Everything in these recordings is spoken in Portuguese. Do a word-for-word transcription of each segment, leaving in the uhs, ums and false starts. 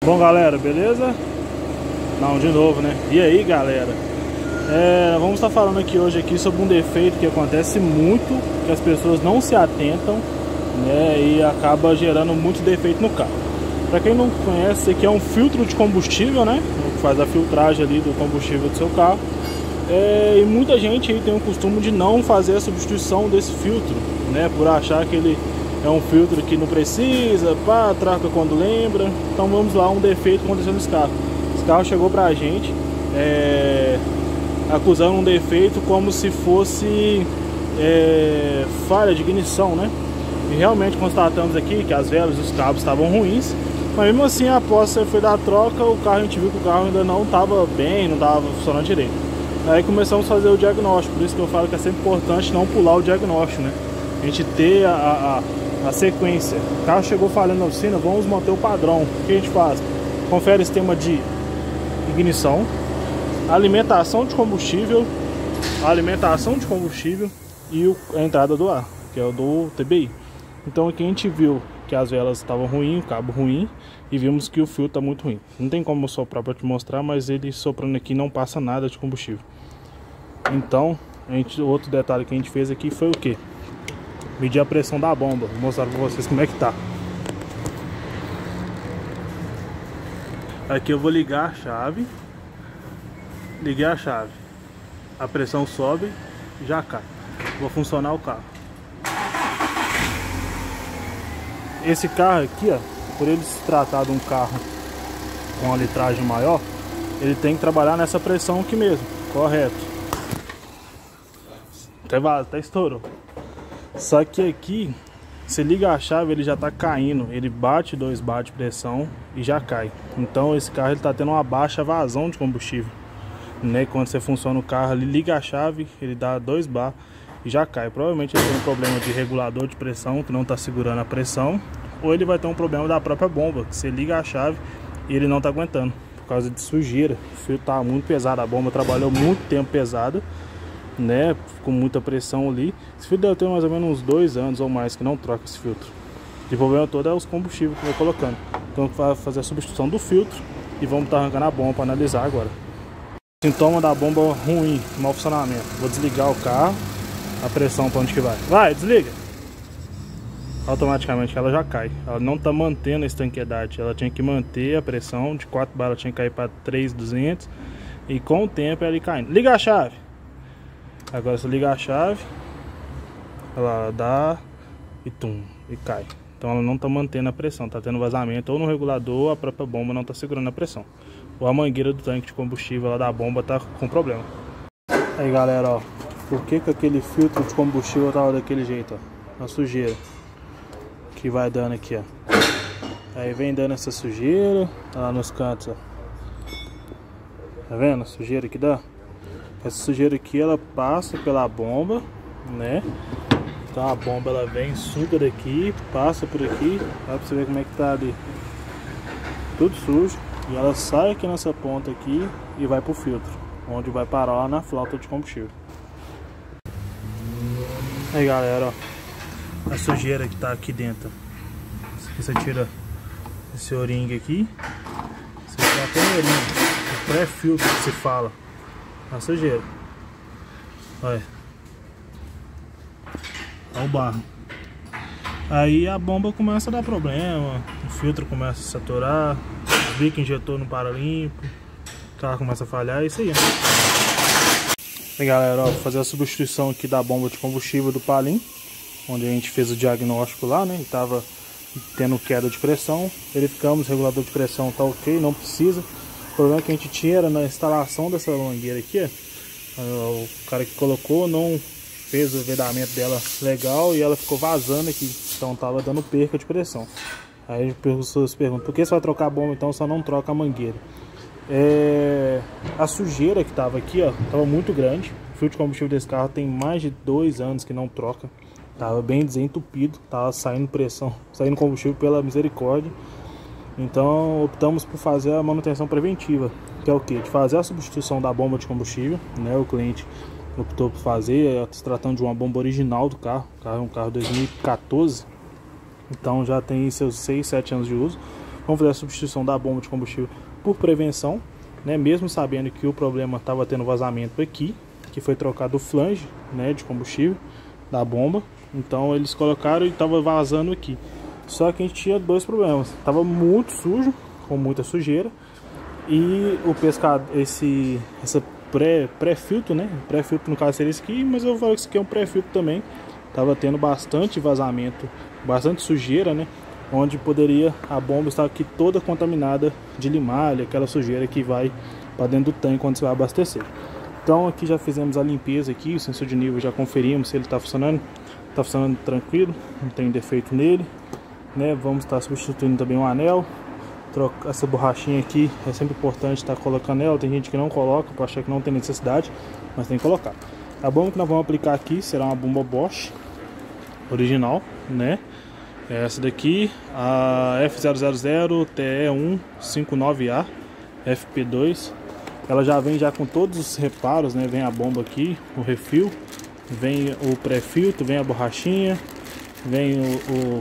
Bom, galera, beleza? Não, de novo, né? E aí, galera? É, vamos estar falando aqui hoje aqui sobre um defeito que acontece muito, que as pessoas não se atentam, né? E acaba gerando muito defeito no carro. Para quem não conhece, esse aqui é um filtro de combustível, né? Que faz a filtragem ali do combustível do seu carro. É, e muita gente aí tem o costume de não fazer a substituição desse filtro, né? Por achar que ele é um filtro que não precisa, pá, troca quando lembra. Então vamos lá, um defeito aconteceu nesse carro. Esse carro chegou pra gente é, acusando um defeito como se fosse é, falha de ignição, né? E realmente constatamos aqui que as velas e os cabos estavam ruins. Mas mesmo assim, após ser feita a troca, o carro, a gente viu que o carro ainda não estava bem, não estava funcionando direito. Aí começamos a fazer o diagnóstico, por isso que eu falo que é sempre importante não pular o diagnóstico, né? A gente ter a, a, a sequência. O carro chegou falhando na oficina, vamos manter o padrão. O que a gente faz? Confere o sistema de ignição, alimentação de combustível, a alimentação de combustível e o, a entrada do ar, que é o do T B I. Então aqui a gente viu que as velas estavam ruins, o cabo ruim, e vimos que o fio está muito ruim. Não tem como soprar para te mostrar, mas ele soprando aqui não passa nada de combustível. Então, a gente, outro detalhe que a gente fez aqui foi o que? Medir a pressão da bomba. Vou mostrar para vocês como é que tá. Aqui eu vou ligar a chave. Liguei a chave. A pressão sobe e já cai. Vou funcionar o carro. Esse carro aqui, ó, por ele se tratar de um carro com uma litragem maior, ele tem que trabalhar nessa pressão aqui mesmo, correto. Até, até estourou. Só que aqui, se liga a chave, ele já tá caindo. Ele bate dois bar de pressão e já cai. Então esse carro ele tá tendo uma baixa vazão de combustível, né? Quando você funciona o carro, ele liga a chave, ele dá dois bar e já cai. Provavelmente ele tem um problema de regulador de pressão que não tá segurando a pressão, ou ele vai ter um problema da própria bomba, que você liga a chave e ele não tá aguentando por causa de sujeira. O fio tá muito pesado, a bomba trabalhou muito tempo pesada, né, com muita pressão ali. Esse filtro deve ter mais ou menos uns dois anos ou mais que não troca esse filtro. O problema todo é os combustíveis que vai colocando. Então vai fazer a substituição do filtro e vamos estar arrancando a bomba para analisar agora. Sintoma da bomba ruim, mau funcionamento. Vou desligar o carro. A pressão para onde que vai? Vai, desliga! Automaticamente ela já cai. Ela não está mantendo a estanqueidade. Ela tinha que manter a pressão de quatro bar, ela tinha que cair para três mil e duzentos. E com o tempo ela ia caindo. Liga a chave! Agora você liga a chave, ela dá e tum, e cai. Então ela não está mantendo a pressão, está tendo vazamento ou no regulador, a própria bomba não está segurando a pressão. Ou a mangueira do tanque de combustível lá da bomba está com problema. Aí galera, ó, por que que aquele filtro de combustível tava daquele jeito, ó? A sujeira que vai dando aqui, ó. Aí vem dando essa sujeira lá nos cantos, ó. Tá vendo a sujeira que dá? Essa sujeira aqui ela passa pela bomba, né? Então a bomba ela vem, suga daqui, passa por aqui, dá pra você ver como é que tá ali. Tudo sujo. E ela sai aqui nessa ponta aqui e vai pro filtro, onde vai parar lá na flauta de combustível. Aí galera, ó, a sujeira que tá aqui dentro. Você tira esse O-ring aqui, você tira até o O-ring, o pré-filtro que se fala. A sujeira. Olha. Olha o barro. Aí a bomba começa a dar problema, o filtro começa a saturar, o bico injetor não para limpo, o carro começa a falhar, é isso aí. E galera, ó, vou fazer a substituição aqui da bomba de combustível do Palim, onde a gente fez o diagnóstico lá, né? Ele tava tendo queda de pressão, verificamos, o regulador de pressão tá ok, não precisa. O problema que a gente tinha era na instalação dessa mangueira aqui, ó. O cara que colocou não fez o vedamento dela legal e ela ficou vazando aqui, então tava dando perca de pressão. Aí as pessoas perguntam, por que você vai trocar a bomba então só não troca a mangueira? É... A sujeira que tava aqui, ó, tava muito grande. O filtro de combustível desse carro tem mais de dois anos que não troca. Tava bem desentupido, tava saindo pressão, saindo combustível pela misericórdia. Então optamos por fazer a manutenção preventiva, que é o que? De fazer a substituição da bomba de combustível, né? O cliente optou por fazer, se tratando de uma bomba original do carro. O carro é um carro dois mil e quatorze, então já tem seus seis, sete anos de uso. Vamos fazer a substituição da bomba de combustível por prevenção, né? Mesmo sabendo que o problema estava tendo vazamento aqui, que foi trocado o flange, né, de combustível da bomba. Então eles colocaram e estava vazando aqui. Só que a gente tinha dois problemas. Estava muito sujo, com muita sujeira, e o pescado, esse essa pré pré-filtro, né? Pré-filtro no caso seria esse aqui, mas eu vou falar que isso aqui é um pré-filtro também. Tava tendo bastante vazamento, bastante sujeira, né? Onde poderia a bomba estar aqui toda contaminada de limalha, aquela sujeira que vai para dentro do tanque quando você vai abastecer. Então aqui já fizemos a limpeza aqui, o sensor de nível já conferimos se ele está funcionando. Está funcionando tranquilo, não tem defeito nele, né? Vamos estar substituindo também o anel. Troca essa borrachinha aqui, é sempre importante estar colocando ela. Tem gente que não coloca, para achar que não tem necessidade, mas tem que colocar. A bomba que nós vamos aplicar aqui será uma bomba Bosch original, né? Essa daqui, a F zero zero zero T E um cinco nove A F P dois. Ela já vem já com todos os reparos, né? Vem a bomba aqui, o refil, vem o pré-filtro, vem a borrachinha, vem o, o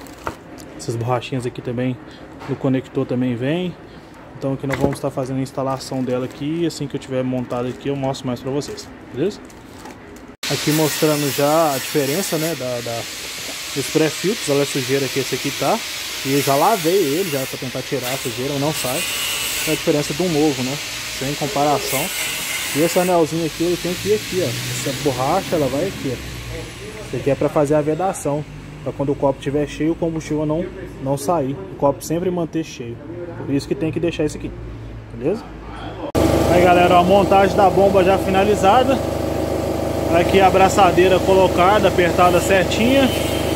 essas borrachinhas aqui também, do conector também vem. Então aqui nós vamos estar fazendo a instalação dela aqui, assim que eu tiver montado aqui eu mostro mais para vocês, beleza? Aqui mostrando já a diferença, né, da, da dos pré-filtros. Olha a sujeira que esse aqui tá, e eu já lavei ele já para tentar tirar a sujeira, não sai. É a diferença de um novo, né, sem comparação. E esse anelzinho aqui, ele tem que ir aqui, ó. Essa borracha, ela vai aqui, ó. Isso aqui é para fazer a vedação, para quando o copo estiver cheio, o combustível não, não sair. O copo sempre manter cheio. Por isso que tem que deixar isso aqui, beleza? Aí galera, a montagem da bomba já finalizada. Aqui a abraçadeira colocada, apertada certinha.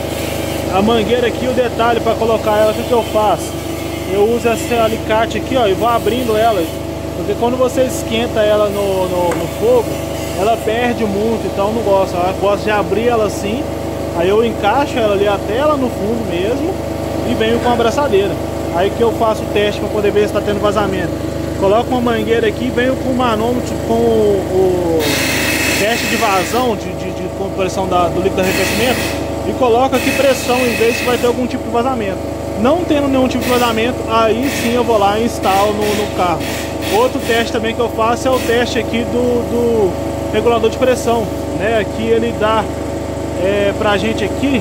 A mangueira aqui, o detalhe para colocar ela, o que, que eu faço? Eu uso esse alicate aqui, ó, e vou abrindo ela. Porque quando você esquenta ela no, no, no fogo, ela perde muito, então eu não gosto. Eu gosto de abrir ela assim, aí eu encaixo ela ali até ela no fundo mesmo e venho com a abraçadeira. Aí que eu faço o teste para poder ver se está tendo vazamento. Coloco uma mangueira aqui e venho com o manômetro com o, o teste de vazão, de, de, de compressão da, do líquido de arrefecimento, e coloco aqui pressão em vez se vai ter algum tipo de vazamento. Não tendo nenhum tipo de vazamento, aí sim eu vou lá e instalo no, no carro. Outro teste também que eu faço é o teste aqui do, do regulador de pressão, né? Aqui ele dá é, pra gente aqui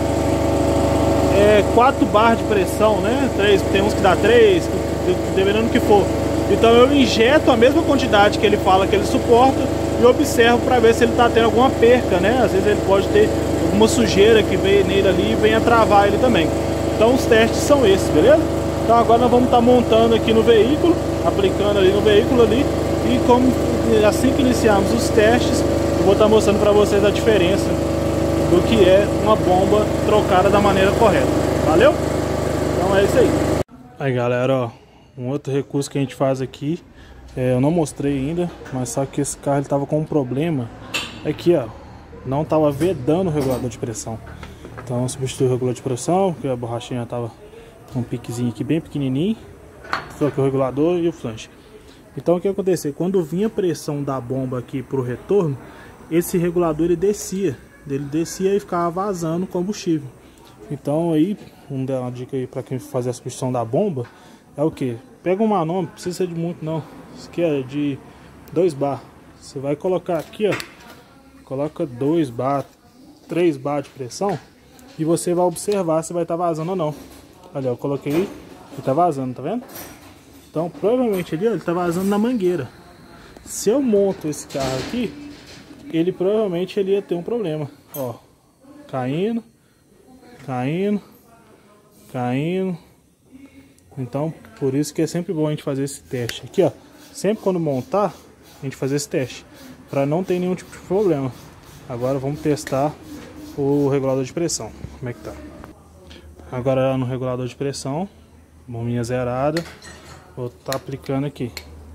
é, quatro barras de pressão, né? três, tem uns que dá três, dependendo do que for. Então eu injeto a mesma quantidade que ele fala que ele suporta e observo para ver se ele está tendo alguma perca, né? Às vezes ele pode ter alguma sujeira que veio nele ali e venha travar ele também. Então os testes são esses, beleza? Então agora nós vamos estar montando aqui no veículo, aplicando ali no veículo ali, e como assim que iniciarmos os testes, eu vou estar mostrando para vocês a diferença do que é uma bomba trocada da maneira correta. Valeu? Então é isso aí. Aí galera, ó, um outro recurso que a gente faz aqui, é, eu não mostrei ainda, mas só que esse carro ele tava com um problema aqui, ó, não estava vedando o regulador de pressão. Então substitui o regulador de pressão, que a borrachinha tava com um piquezinho aqui bem pequenininho, só que o regulador e o flange. Então o que aconteceu? Quando vinha a pressão da bomba aqui pro retorno, esse regulador ele descia, ele descia e ficava vazando combustível. Então aí, uma dica aí para quem fazer a substituição da bomba é o que? Pega um manômetro, não precisa ser de muito não, isso aqui é de dois bar. Você vai colocar aqui, ó, coloca dois bar, três bar de pressão e você vai observar se vai estar tá vazando ou não. Olha, eu coloquei e tá vazando, tá vendo? Então provavelmente ali, ó, ele tá vazando na mangueira. Se eu monto esse carro aqui, ele provavelmente ele ia ter um problema, ó, caindo, caindo, caindo. Então por isso que é sempre bom a gente fazer esse teste aqui, ó, sempre quando montar a gente fazer esse teste para não ter nenhum tipo de problema. Agora vamos testar o regulador de pressão, como é que tá. Agora no regulador de pressão, bombinha zerada, vou estar tá aplicando aqui,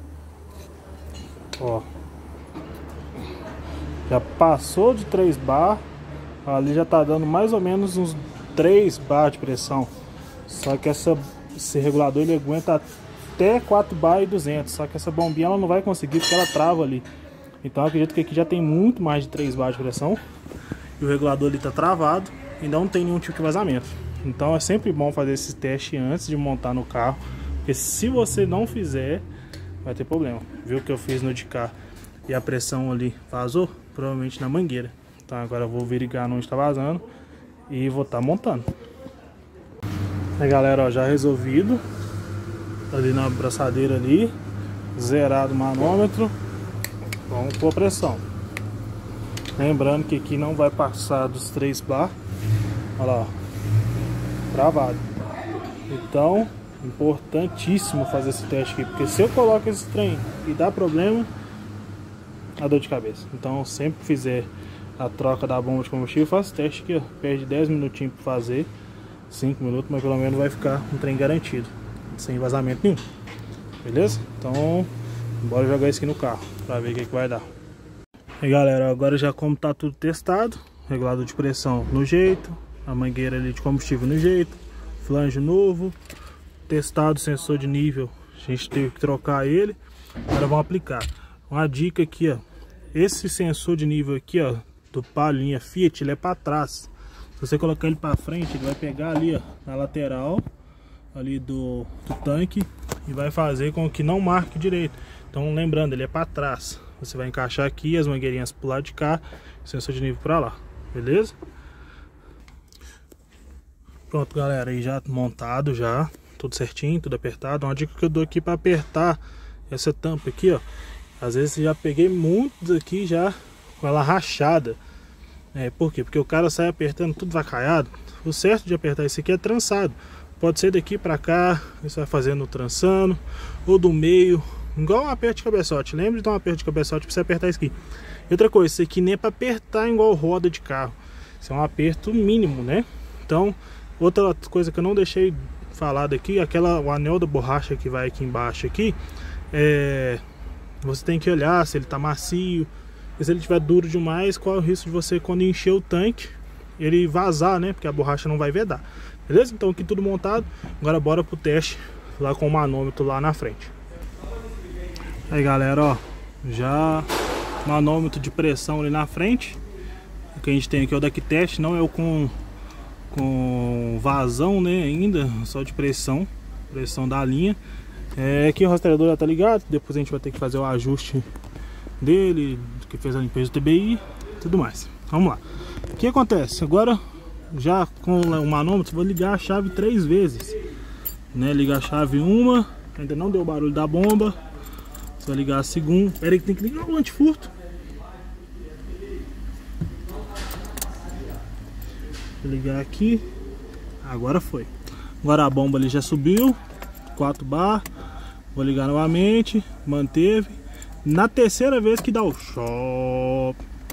ó, já passou de três bar, ali já tá dando mais ou menos uns três bar de pressão. Só que essa, esse regulador ele aguenta até quatro bar e duzentos, só que essa bombinha ela não vai conseguir porque ela trava ali. Então eu acredito que aqui já tem muito mais de três bar de pressão e o regulador ali tá travado e não tem nenhum tipo de vazamento. Então é sempre bom fazer esse teste antes de montar no carro, porque se você não fizer, vai ter problema. Viu que eu fiz no de cá e a pressão ali vazou? Provavelmente na mangueira. Então agora eu vou verificar onde está vazando e vou estar tá montando. Aí galera, ó, já resolvido. Ali na abraçadeira ali, zerado o manômetro. Vamos pôr pressão. Lembrando que aqui não vai passar dos três bar. Olha lá, ó, travado. Então, importantíssimo fazer esse teste aqui, porque se eu coloco esse trem e dá problema, dá dor de cabeça. Então, sempre fizer a troca da bomba de combustível, faço teste aqui, ó. Perde dez minutinhos para fazer, cinco minutos, mas pelo menos vai ficar um trem garantido, sem vazamento nenhum. Beleza? Então, bora jogar isso aqui no carro para ver o que, que vai dar. E galera, agora já como tá tudo testado, regulador de pressão no jeito, a mangueira ali de combustível no jeito, flange novo, testado o sensor de nível, a gente teve que trocar ele. Agora vamos aplicar. Uma dica aqui, ó, esse sensor de nível aqui, ó, do palhinha Fiat, ele é para trás. Se você colocar ele para frente, ele vai pegar ali, ó, na lateral ali do, do tanque e vai fazer com que não marque direito. Então lembrando, ele é para trás. Você vai encaixar aqui as mangueirinhas pro lado de cá, sensor de nível para lá, beleza? Pronto galera, aí já montado já, tudo certinho, tudo apertado. Uma dica que eu dou aqui para apertar essa tampa aqui, ó, às vezes já peguei muitos aqui já com ela rachada. É, por quê? Porque o cara sai apertando tudo vacaiado. O certo de apertar isso aqui é trançado. Pode ser daqui para cá, você vai fazendo trançando, ou do meio, igual um aperto de cabeçote. Lembre de dar um aperto de cabeçote para você apertar isso aqui. E outra coisa, isso aqui nem é para apertar igual roda de carro. Isso é um aperto mínimo, né? Então, outra coisa que eu não deixei falado aqui, aquela, o anel da borracha que vai aqui embaixo aqui, é, você tem que olhar se ele tá macio. E se ele estiver duro demais, qual é o risco de você, quando encher o tanque, ele vazar, né? Porque a borracha não vai vedar. Beleza? Então aqui tudo montado. Agora bora pro teste lá com o manômetro lá na frente. Aí galera, ó, já manômetro de pressão ali na frente. O que a gente tem aqui é o daqui teste, não é o com, com vazão, né? Ainda, só de pressão, pressão da linha. É, aqui o rastreador já tá ligado. Depois a gente vai ter que fazer o ajuste dele, que fez a limpeza do T B I, tudo mais. Vamos lá. O que acontece? Agora, já com o manômetro, vou ligar a chave três vezes, né? Ligar a chave uma, ainda não deu barulho da bomba. Só ligar a segunda. Pera aí que tem que ligar o antifurto. Vou ligar aqui. Agora foi. Agora a bomba ali já subiu, quatro bar. Vou ligar novamente, manteve. Na terceira vez que dá o choque,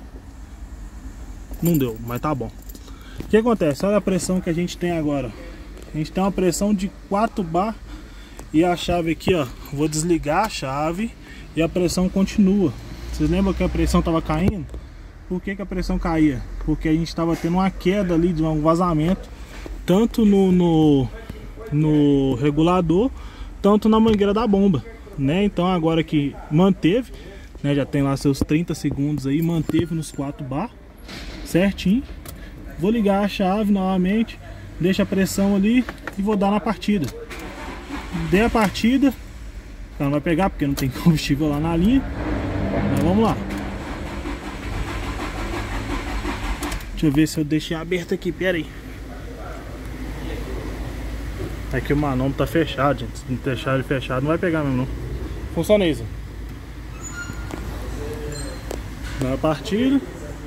não deu, mas tá bom. O que acontece? Olha a pressão que a gente tem agora. A gente tem uma pressão de quatro bar. E a chave aqui, ó, vou desligar a chave e a pressão continua. Vocês lembram que a pressão tava caindo? Por que que a pressão caía? Porque a gente tava tendo uma queda ali, de um vazamento, tanto no, no, no regulador, tanto na mangueira da bomba, né? Então agora que manteve, né, já tem lá seus trinta segundos aí, manteve nos quatro bar certinho. Vou ligar a chave novamente, deixa a pressão ali e vou dar na partida. Dei a partida, não vai pegar porque não tem combustível lá na linha, mas vamos lá. Deixa eu ver se eu deixei aberto aqui, pera aí. Aqui o manômetro tá fechado, gente. Se não deixar ele fechado não vai pegar mesmo não. Funciona isso. Dá a partida.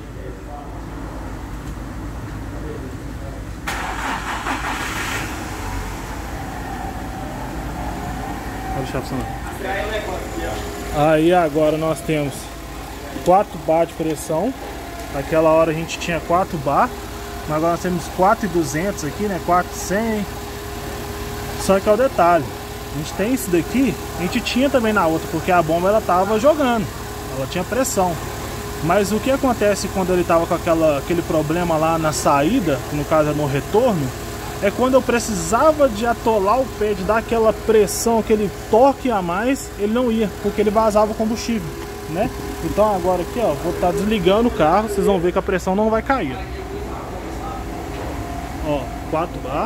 Pode deixar funcionar. Aí agora nós temos quatro bar de pressão. Naquela hora a gente tinha quatro bar, mas agora nós temos quatro mil e duzentos aqui, né? quatro mil e cem. Só que é o detalhe, a gente tem isso daqui, a gente tinha também na outra, porque a bomba ela tava jogando, ela tinha pressão. Mas o que acontece quando ele tava com aquela, aquele problema lá na saída, que no caso é no retorno, é quando eu precisava de atolar o pé, de dar aquela pressão, aquele torque a mais, ele não ia, porque ele vazava o combustível, né? Então agora aqui, ó, vou estar desligando o carro, vocês vão ver que a pressão não vai cair. Ó, quatro bar.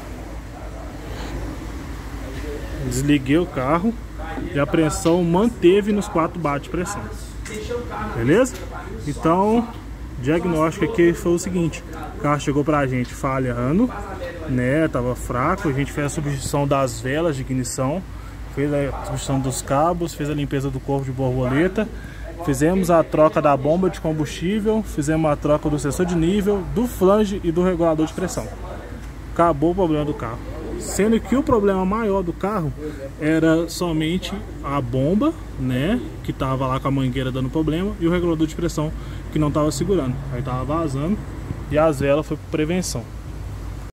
Desliguei o carro e a pressão manteve nos quatro bar de pressão. Beleza? Então, o diagnóstico aqui foi o seguinte: o carro chegou pra gente falhando, né? Tava fraco, a gente fez a substituição das velas de ignição, fez a substituição dos cabos, fez a limpeza do corpo de borboleta, fizemos a troca da bomba de combustível, fizemos a troca do sensor de nível, do flange e do regulador de pressão. Acabou o problema do carro. Sendo que o problema maior do carro era somente a bomba, né, que tava lá com a mangueira dando problema, e o regulador de pressão que não tava segurando. Aí tava vazando e as velas foi por prevenção.